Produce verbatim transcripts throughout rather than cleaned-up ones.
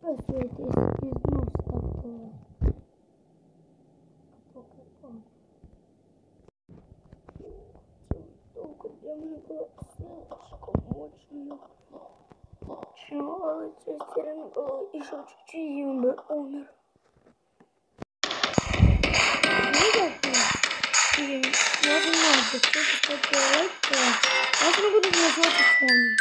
Подписывайтесь и ну ставьте лайк. Пока-пока. Долго для меня было слишком мощно. Чего тестером было еще чуть-чуть, и он бы умер. Я знаю, что кто-то ставит лайк, то я буду назвать фоне.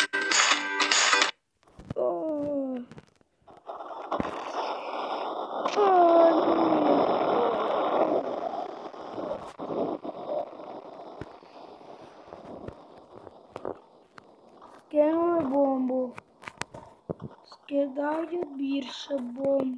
Скинули бомбу. Скидають більше бомб.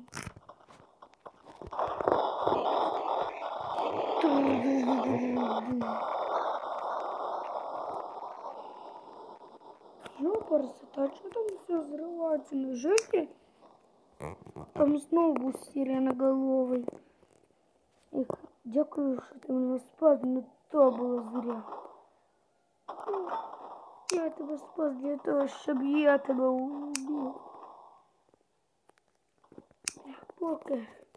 Ёпарсы, а что там все взрывается? Неужели там снова сиреноголовый? Эх, дякую, что ты меня спас, но то было зря. Я тебя спас для того, чтобы я тебя убил. Пока.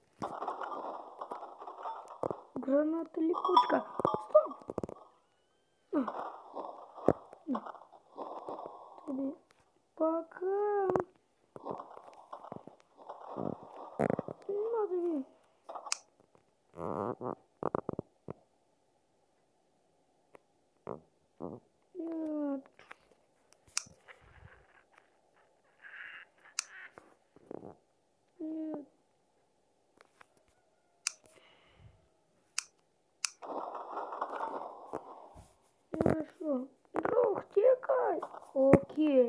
Граната липучка. Стоп! На. На. Тебе пока. На тебе. Нет. Нет. Хорошо. Друг, тикай. Окей.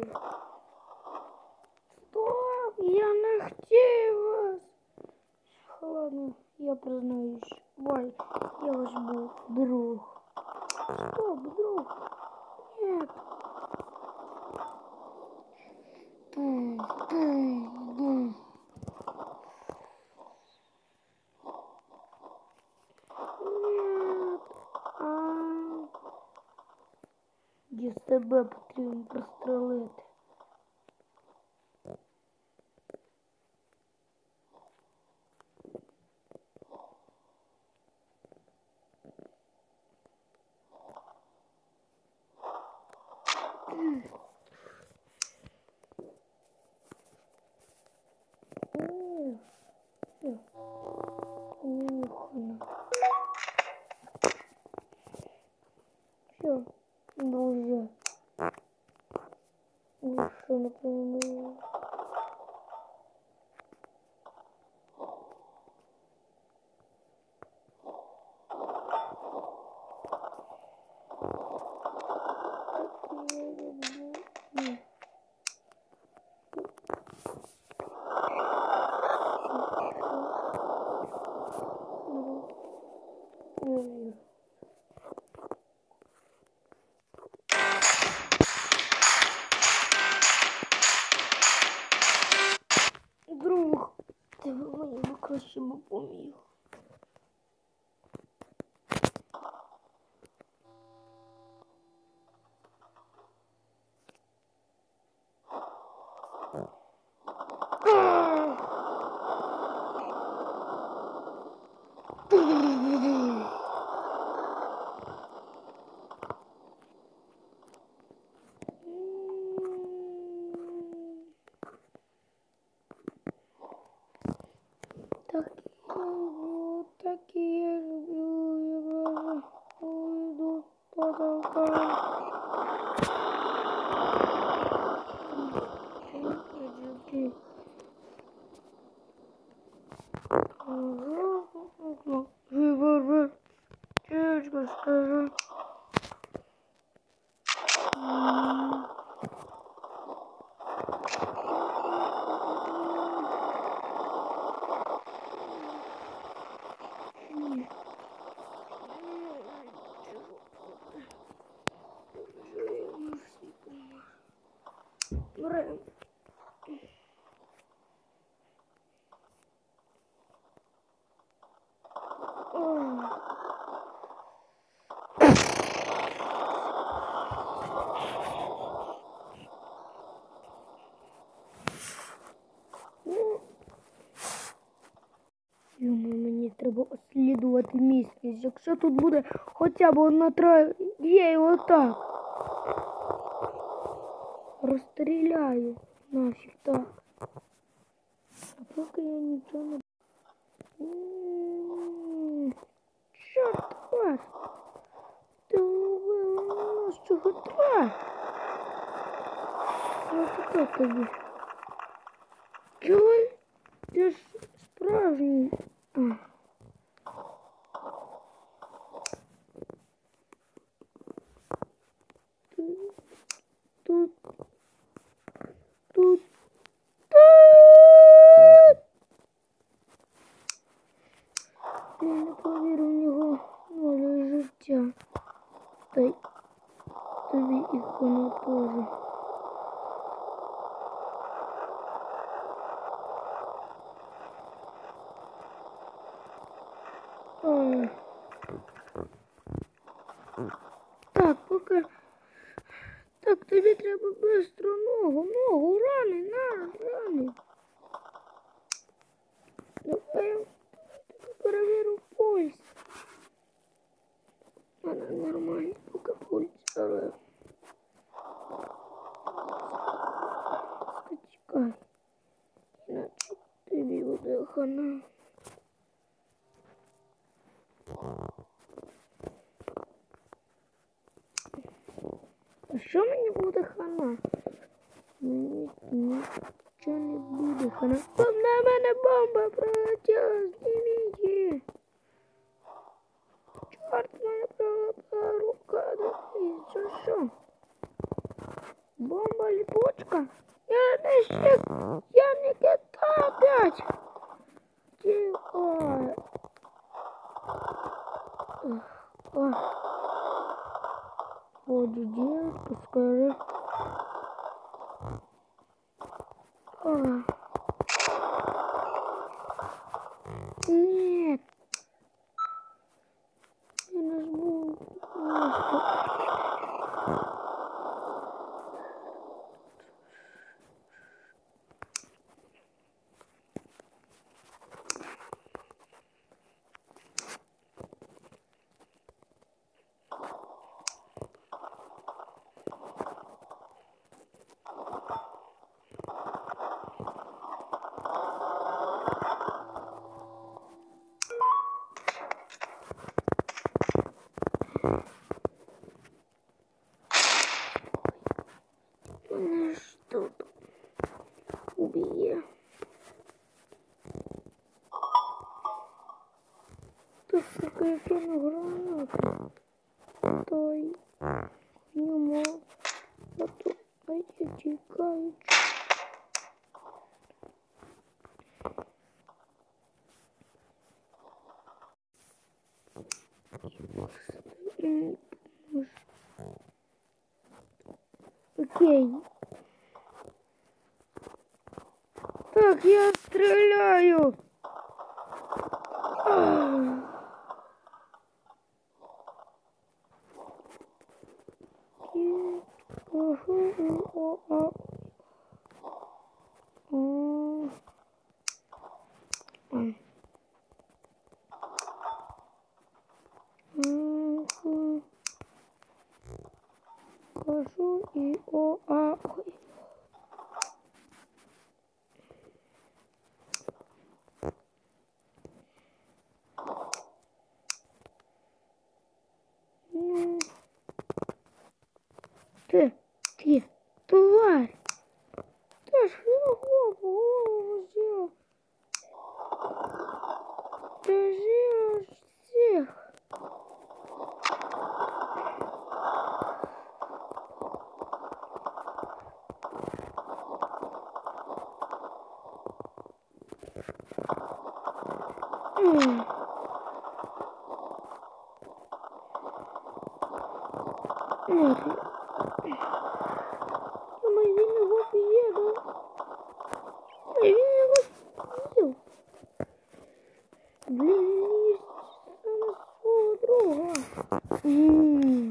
Стоп, я не хотел вас. Ладно, я признаюсь. Вай, я ваш был друг. Стоп, друг. Нет. Бум, бум, бум. Нет. А... Я себе потрібно прострелити. Все, друзья. Лучше напоминаю. Друг, ти мені краще б поміг. Так я люблю, я уйду потолка. Выбор, девочка, скажи. Брэм. треба слідувати місце. Якщо тут буде хоча б одна троє, я його так розстріляю. Нафіг так. А поки я нічого не... М-м-м. Чорт вас! Ти убила нас чого так? Ось це тобі. Чого? Ти ж справжній. А. Тут, тут, тут, тут. Я не повірю, в нього ноль життя. Та й тобі і воно теж. Ой. Так, поки... Так, тобі треба бистро ногу, ногу, рани, на, рани. Давай я перевірю пульс. Вона нормально, поки пульс, але... Скачкай. Іначе тобі буде хана. А що мені буде хана? Мені нічого не буде хана. Там на мене бомба прилетіла, зніміть її. Чорт, мене прилетіла рука. І що, що? Бомба ліпучка? Я не ще... Я не кита опять. Тихо. Ох. Вот девушка, скажи. А. Нет. Я нажму просто. Мене ж тут уб'є. Так, поки я кину гранату, то й ньому, а то а я тікаю. Окей. Так, я стреляю. Хожу и о а ой. Ну, ты, ты, тварь, ты ж голову, голову сделал, ты сделаешь всех. М. Нет. Но він його б'є, да? Він його б'є. Блін, він є саме свого друга. Ммм.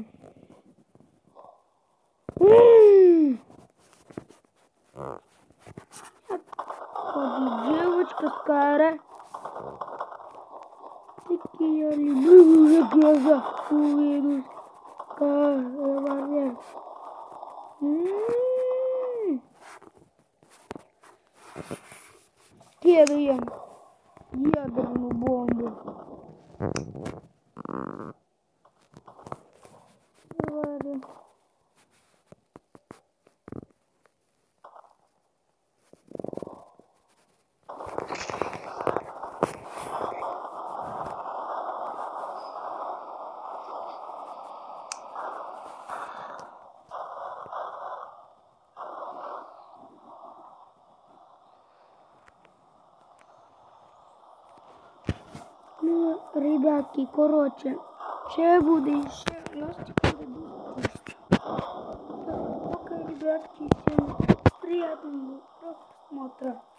Ммм. Ходи, девочка, скоро. И я люблю уже глаза увидеть. Как говорят. М-м-м. Кидаем ядерную бомбу. Говорим. Ну, ребятки, короче, ще буде ще у нас теперь будет. Пока, ребятки, всем приятного просмотра.